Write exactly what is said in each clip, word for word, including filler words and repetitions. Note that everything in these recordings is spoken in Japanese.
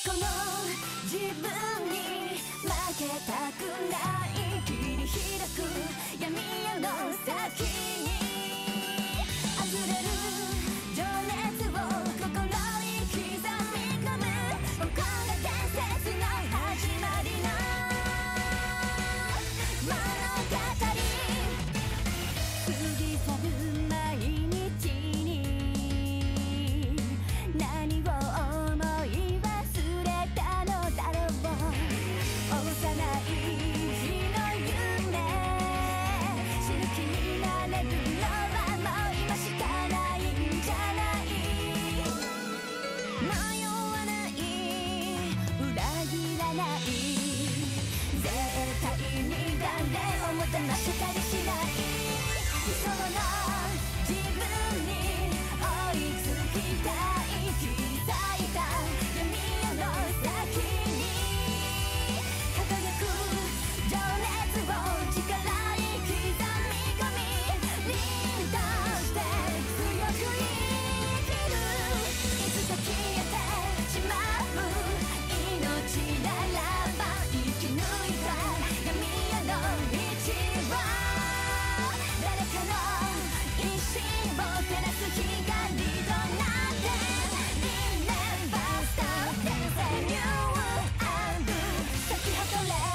この自分に負けたくない。切り開く闇夜の先に溢れる情熱を心に刻み込む。ここが伝説の始まりの物語。過ぎ去る毎日に何を思い忘れたのだろう。幼い日の夢死ぬ気になれるのはもう今しかないんじゃない。迷わない裏切らない絶対に誰をも騙したりしない。理想の自分に追いつきたい。刻いた闇夜の先に輝く情熱を力に刻み込み凛として強く生きる。いつか消えてしまう命ならば生き抜いた闇夜の道は誰かの意志を照らす光となって Remember stop dancing you and 咲き誇れ。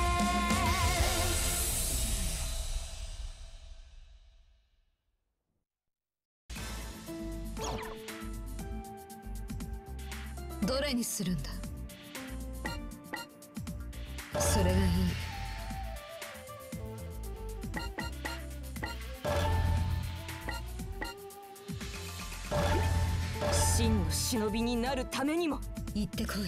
どれにするんだ。それがいい。 真の忍びになるためにも。 行ってこい。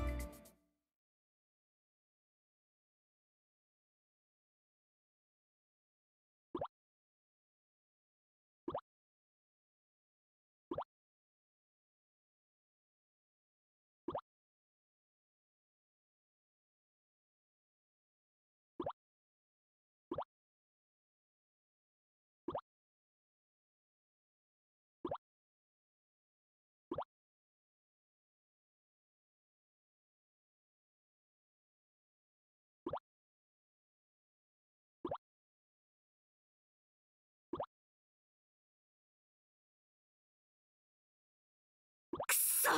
くそ。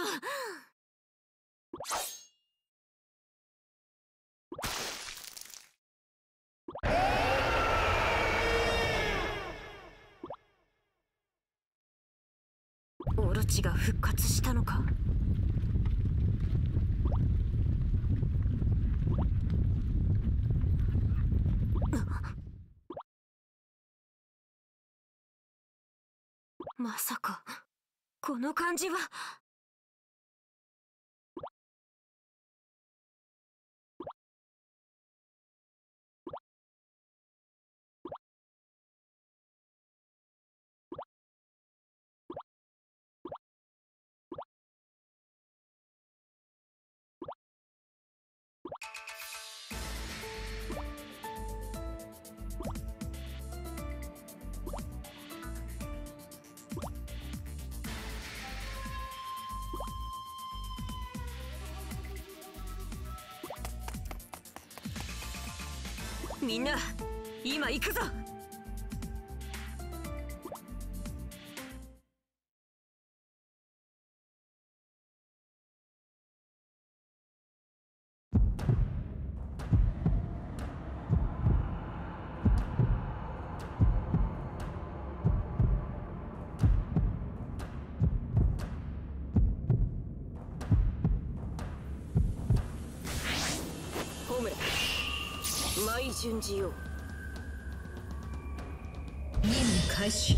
オロチが復活したのか。まさかこの感じは。みんな今行くぞ。ホムラ毎順次よ。 任務開始。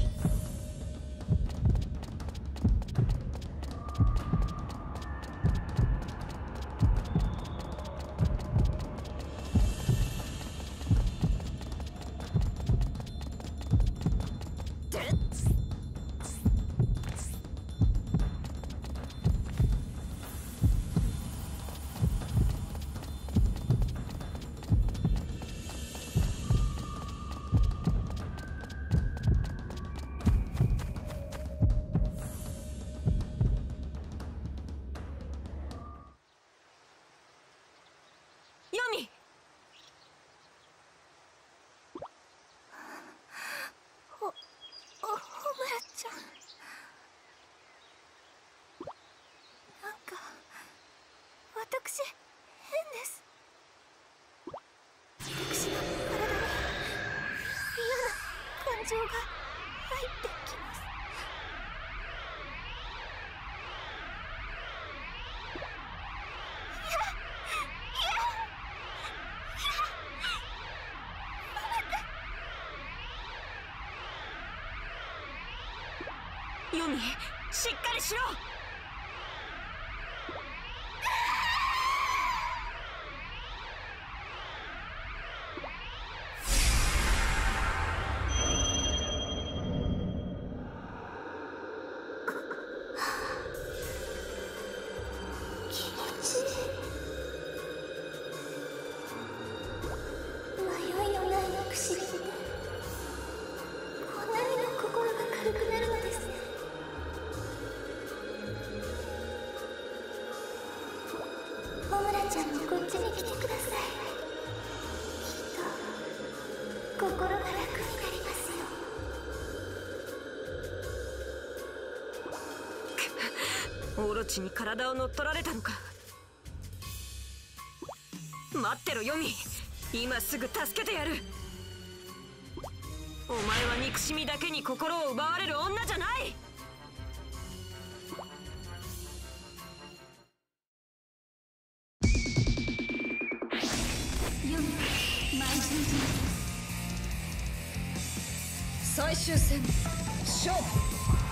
ユミ、しっかりしろ。オロチに体を乗っ取られたのか。待ってろヨミ、今すぐ助けてやる。お前は憎しみだけに心を奪われる女じゃない。 最終戦勝負。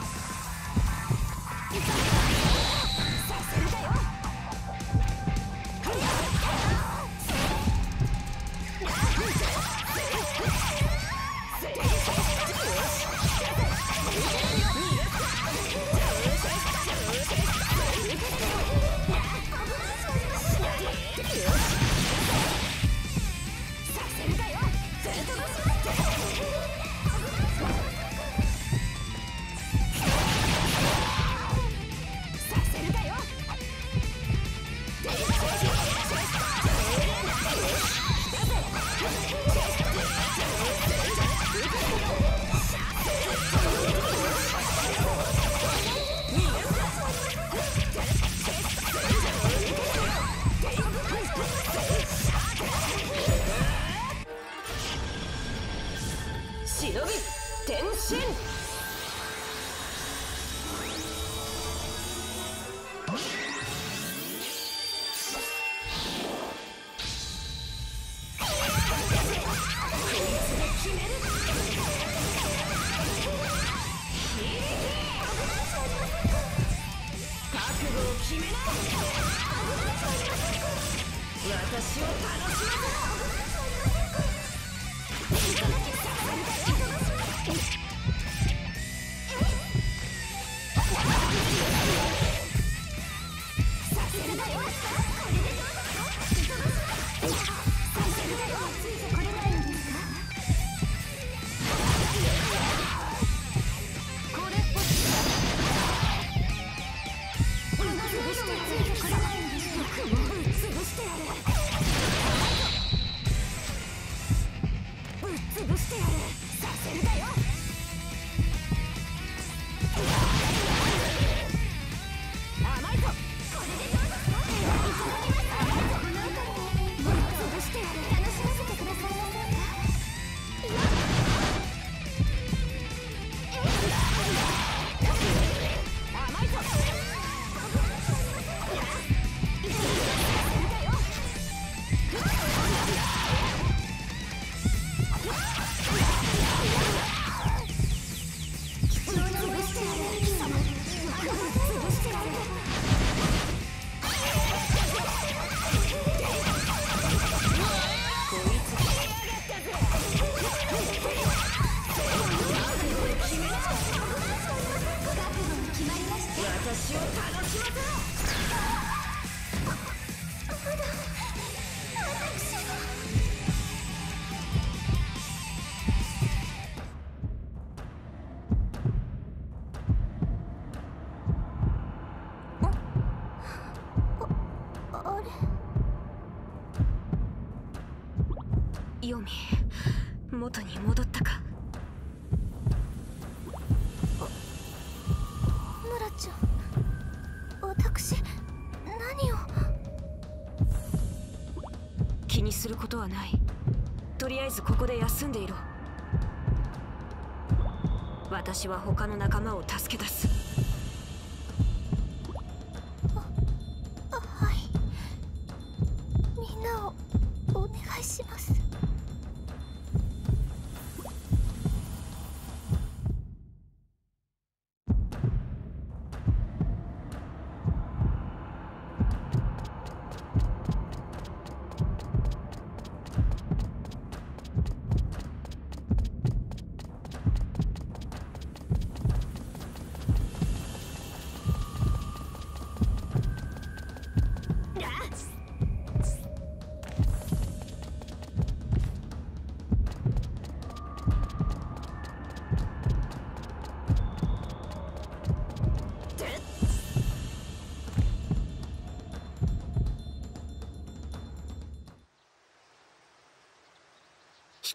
ヨミ、元に戻ったか。 ムラちゃん、私何を。 気にすることはない。とりあえずここで休んでいろ。私は他の仲間を助け出す。 あ、はい。みんなをお願いします。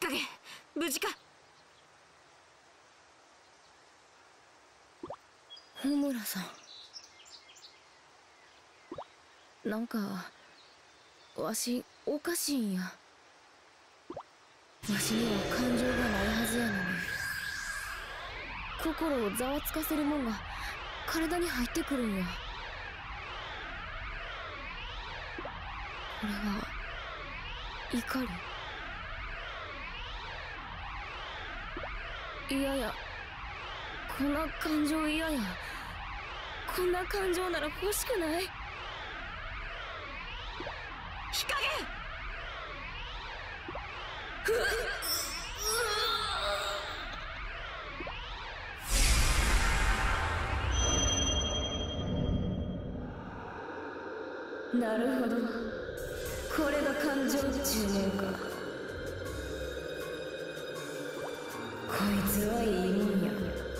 影、無事か。 穂村さん、なんかわしおかしいんや。わしには感情がないはずやのに、心をざわつかせるもんが体に入ってくるんや。これは怒り？いやや、こんな感情嫌や。こんな感情なら欲しくない。 日陰。 なるほど、これが感情っちゅうもんか。こいつはいいもんや。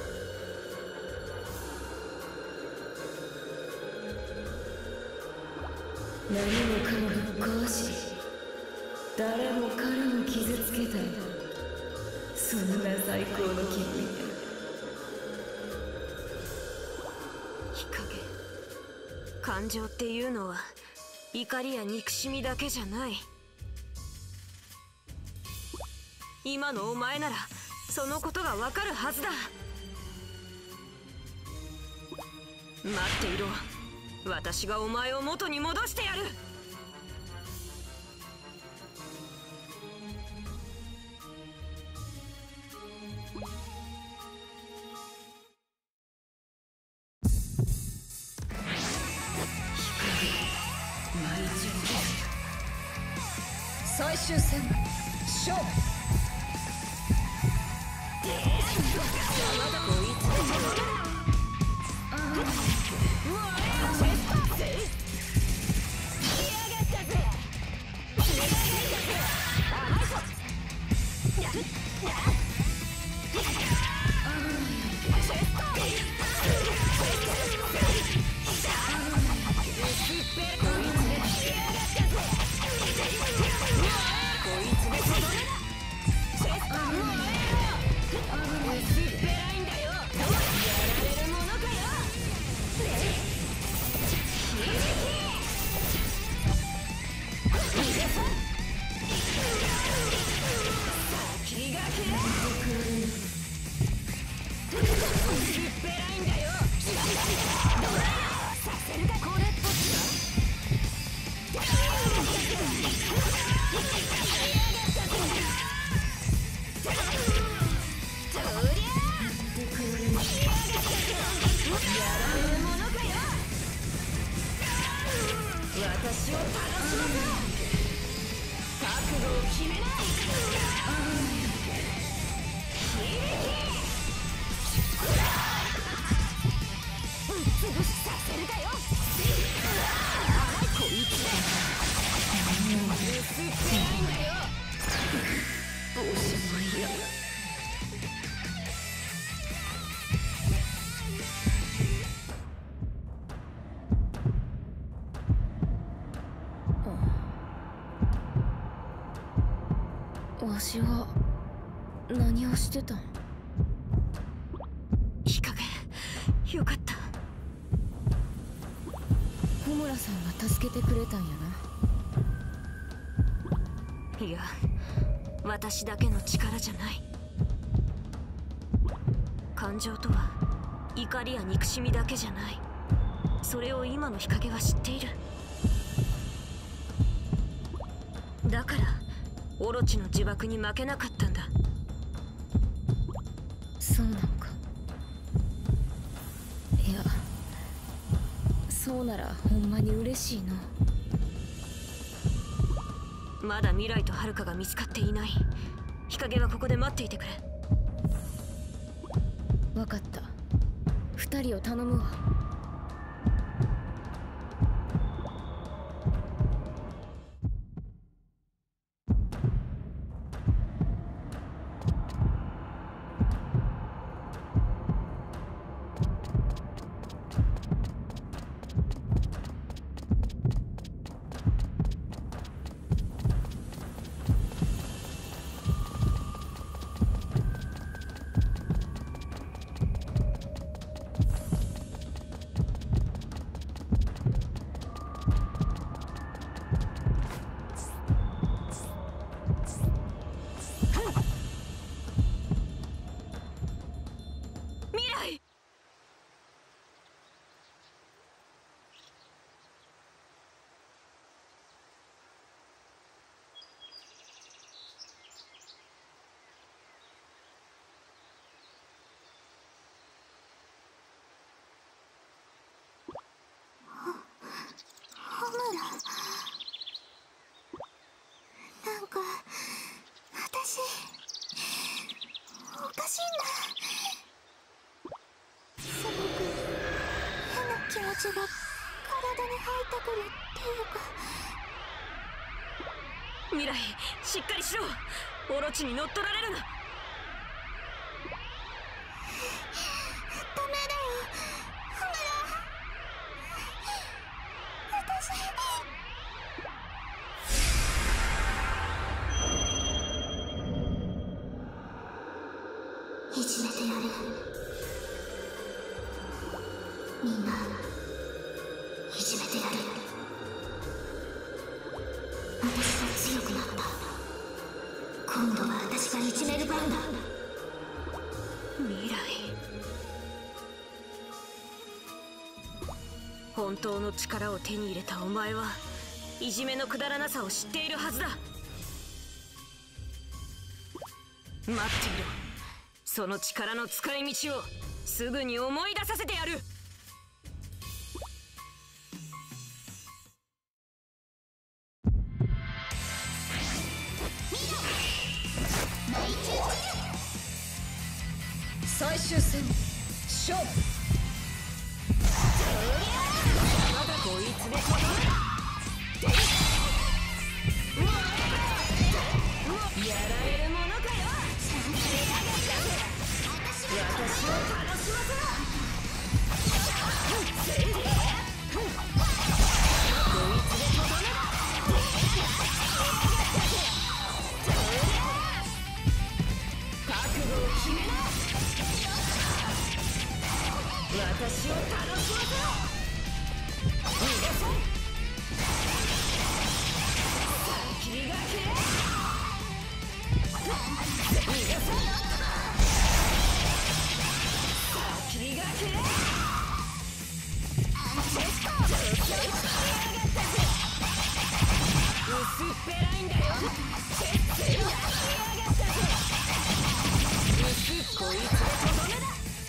何もかもぶっ壊し、誰も彼も傷つけたい。そんな最高の気分や。 日陰。感情っていうのは怒りや憎しみだけじゃない。今のお前ならそのことがわかるはずだ。待っていろ、私がお前を元に戻してやる。 最終戦勝負。 私を楽しませろ。覚悟を決めな。ぶっ潰しさせるかよ。こいつだ。薄っぺらいんだよ。おしまいや。わしは何をしてたん？日陰、よかった。穂村さんが助けてくれたんやな。いや、私だけの力じゃない。感情とは怒りや憎しみだけじゃない。それを今の日陰は知っている。だからオロチの呪縛に負けなかったんだ。そうなのか。いや、そうならほんまに嬉しいの。まだ未来と遥が見つかっていない。日陰はここで待っていてくれ。分かった。二人を頼むわ。 血が体に入ってくるっていうか。 未来、しっかりしろ。オロチに乗っ取られるな。 ダメだよ、ほら。私いじめてやる。みんないじめてやる。私が強くなった。今度は私がいじめる番だ。 未来、本当の力を手に入れたお前はいじめのくだらなさを知っているはずだ。待っていろ。その力の使い道をすぐに思い出させてやる。最終戦勝負。まだこいつでとどめだ。やられるものかよ。私を楽しませろ。こいつでとどめだ。覚悟を決めな。私を楽しませろ。逃がせ。先がけ。逃がせ。先がけ。薄っぺらいんだよ。チェックやがったぜ。薄っこいつでとどめだ。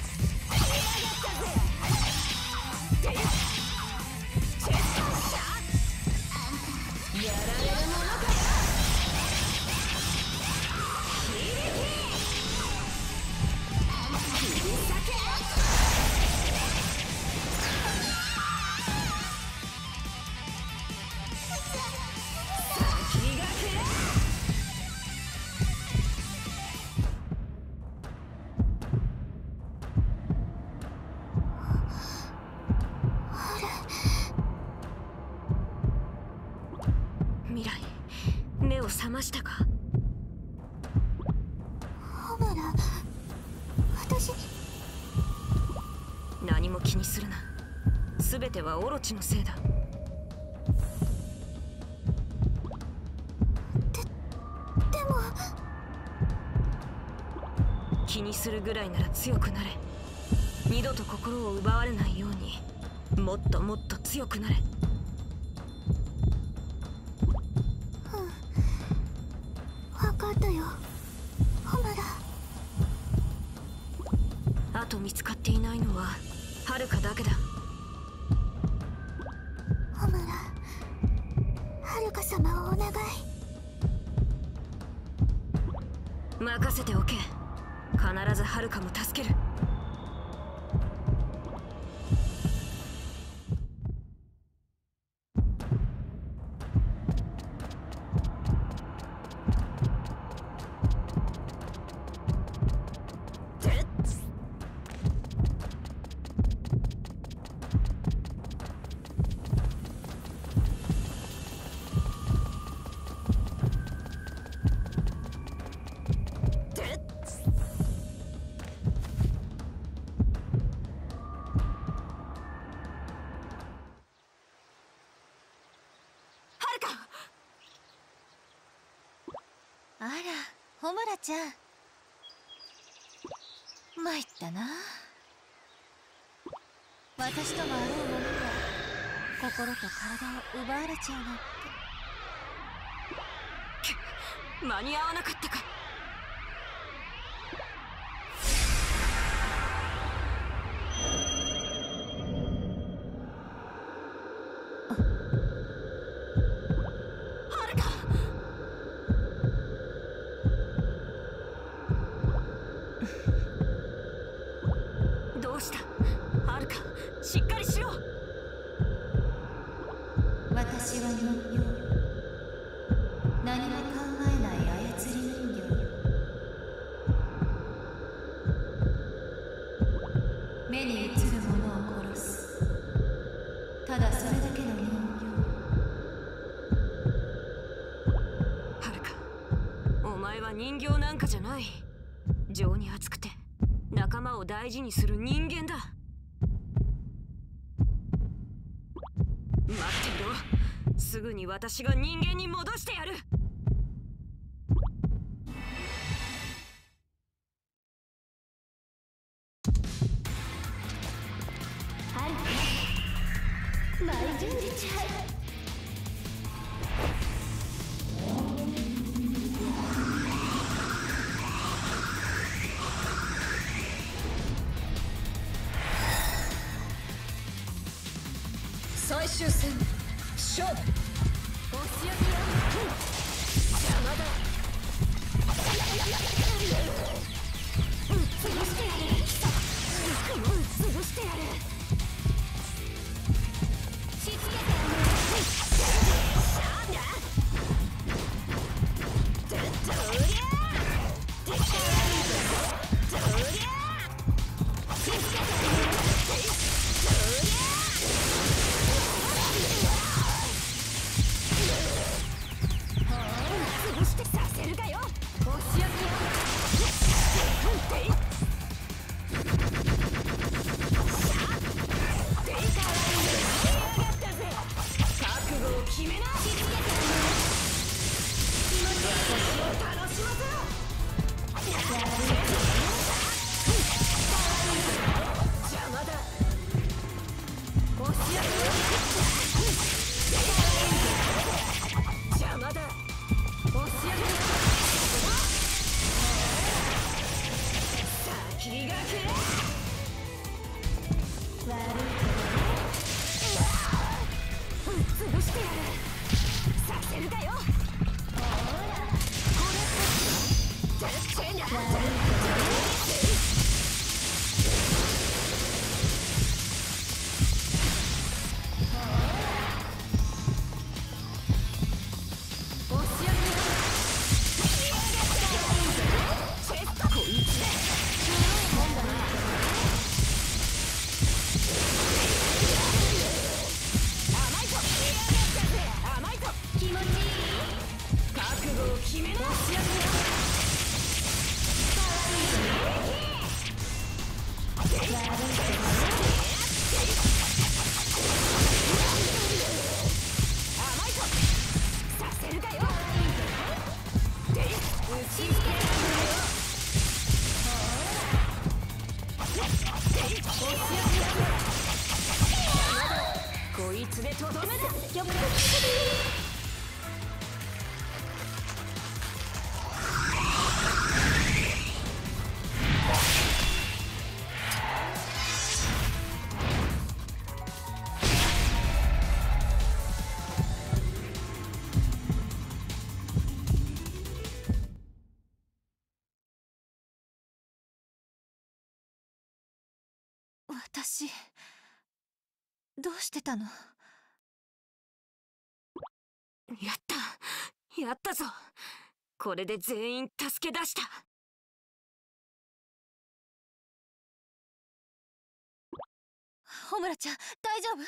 やられるものかよ。響き切り裂け。先がけ。未来、目を覚ましたか。 ホムラ、私。 何も気にするな。全てはオロチのせいだ。 で、でも。 気にするぐらいなら強くなれ。二度と心を奪われないようにもっともっと強くなれ。 分かったよ、ホムラ。 あと見つかっていないのははるかだけだ。 ホムラ、はるか様をお願い。 任せておけ。必ずはるかも助ける。 あら、ホムラちゃん。参ったな。私ともあろうものが心と体を奪われちゃうなんて。 間に合わなかったか。しっかりしろ。 私は人形。何も考えない操り人形よ。目に映るものを殺す。ただそれだけの人形。 はるか、お前は人形なんかじゃない。情に熱くて仲間を大事にする人間だ。待ってろ、すぐに私が人間に戻してやる。 はい前順次ちゃう。 最終戦勝負。 押し上げよ。 邪魔だ。 潰してやる。 潰してやる。 しつけてやる。 潰してさせるかよ。 押し上げよ。 覚悟を決めな。 しつけてやる。 私を楽しませろ。邪魔だ。 押し上げよ。 邪魔だ。 押し上げよ。 先がけ。 悪い潰してやる。させるかよ。 ほらてっぺな。 押し上げよ。 こいつだ。 今度は甘いぞ。甘いぞ。 気持ちいい。 覚悟を決めな。 押し上げよ。 甘いぞ。させるかよ。で、打ちつけるよ。こいつでとどめだ。 よく私どうしてたの？ やった。やったぞ。これで全員助け出した。 ホムラちゃん大丈夫？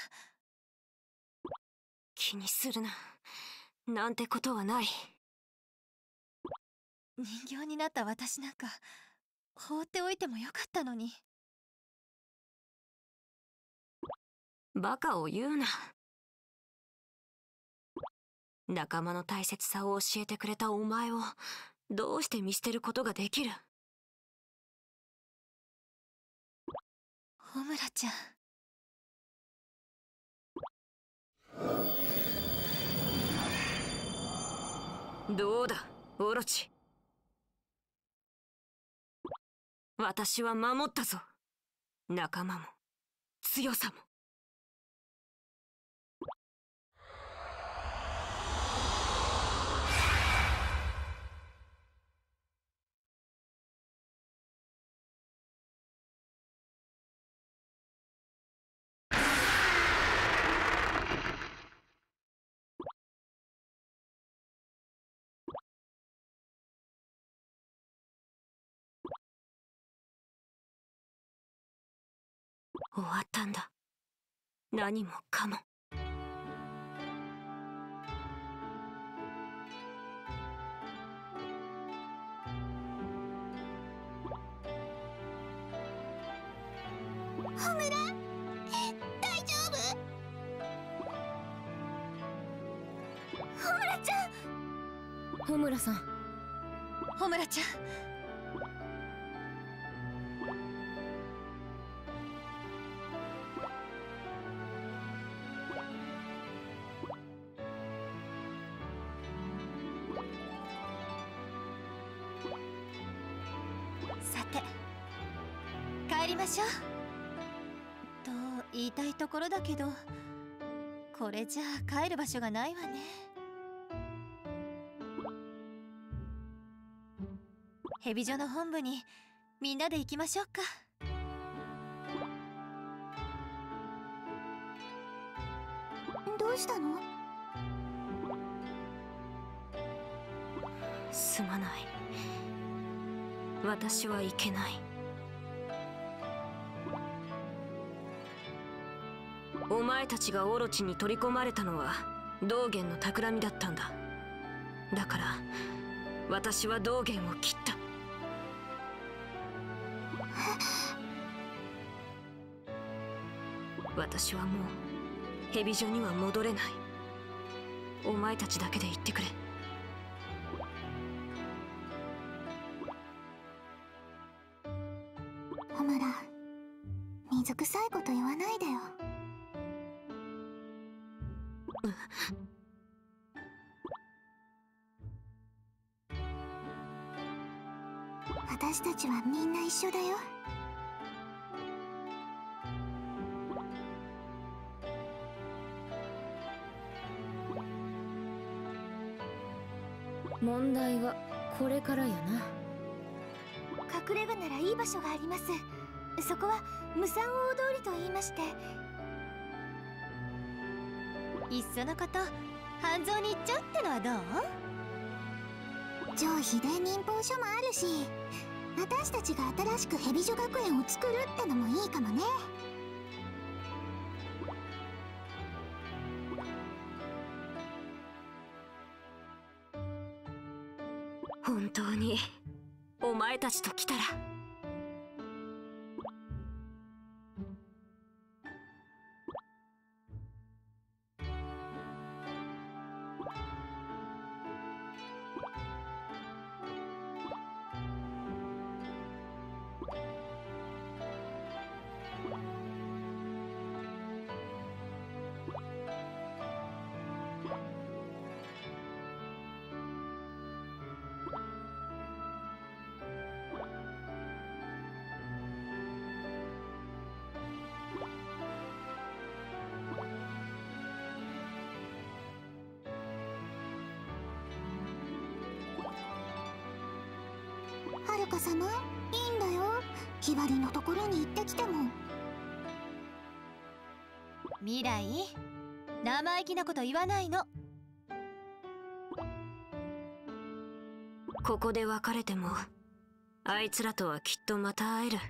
気にするな。なんてことはない。 人形になった私なんか放っておいてもよかったのに。 バカを言うな。仲間の大切さを教えてくれたお前をどうして見捨てることができる？ ホムラちゃん。 どうだオロチ。私は守ったぞ。仲間も強さも。 終わったんだ。何もかも。 ホムラ、大丈夫？ホムラちゃん。 ホムラさん。 ホムラちゃん。さて、帰りましょう。と言いたいところだけど、これじゃあ帰る場所がないわね。ヘビ女の本部にみんなで行きましょうか。どうしたの？ すまない。私はいけない。お前たちがオロチに取り込まれたのは道元の企みだったんだ。だから私は道元を切った。私はもうヘビ女には戻れない。お前たちだけで行ってくれ。 ホムラ、水臭いこと言わないでよ。私たちはみんな一緒だよ。 問題はこれからやな。 隠れ家ならいい場所があります。そこは無産大通りと言いまして、いっそのこと半蔵に行っちゃうってのはどう？上秘伝忍法書もあるし、私たちが新しくヘビ女学園を作るってのもいいかもね。 本当にお前たちと来たら。 はるか様、いいんだよ。ひばりのところに行ってきても。未来、生意気なこと言わないの。 ここで別れてもあいつらとはきっとまた会える。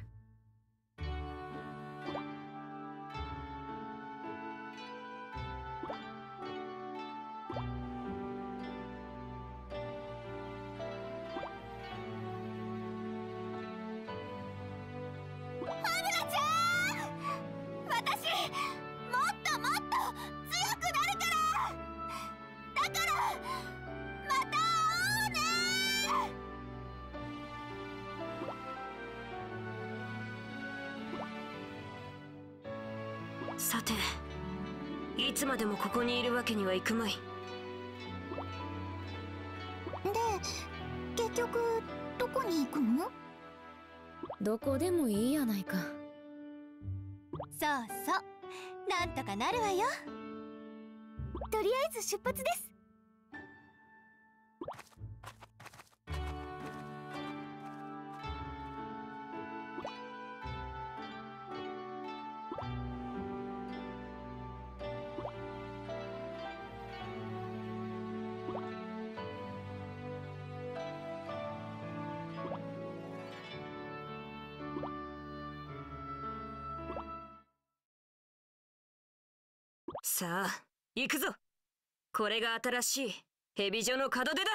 さて、いつまでもここにいるわけにはいくまい。 で、結局どこに行くの？ どこでもいいやないか。 そうそう、なんとかなるわよ。とりあえず出発です。 さあ行くぞ。これが新しいヘビ女の門出だ。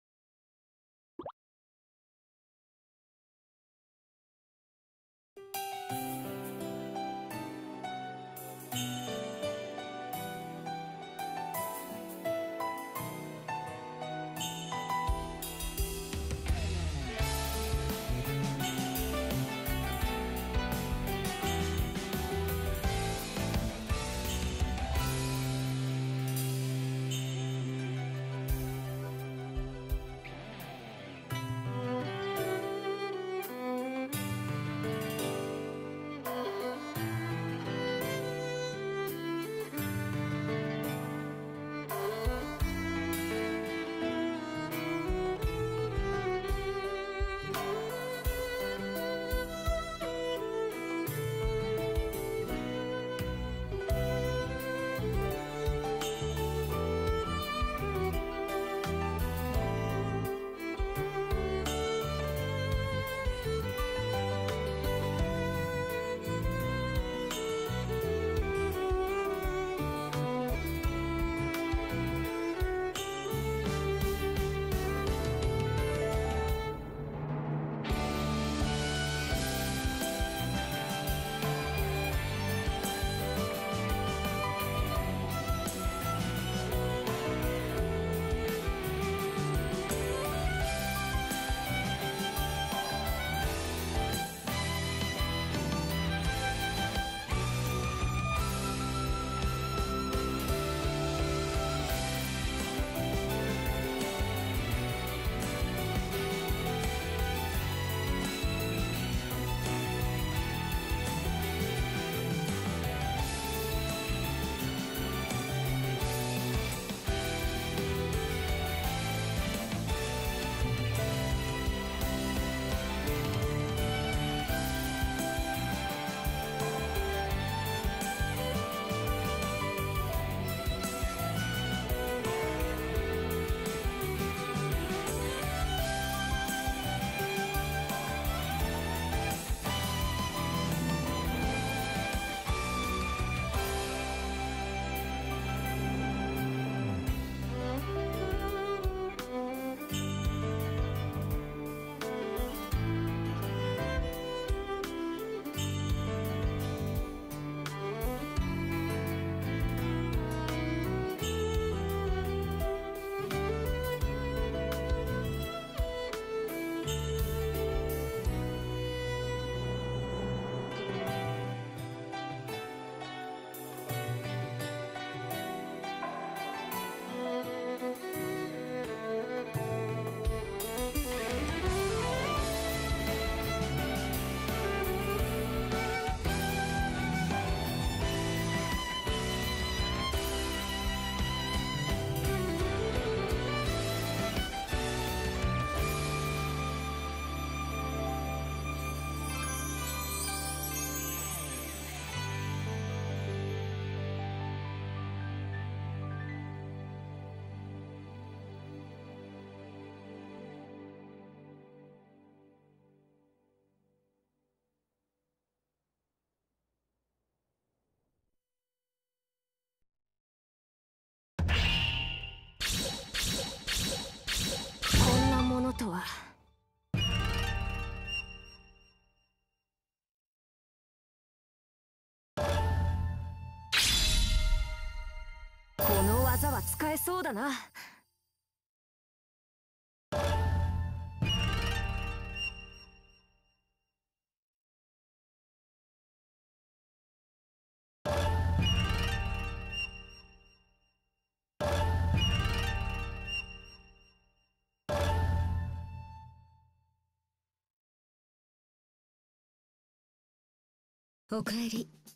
とは。この技は使えそうだな。 おかえり。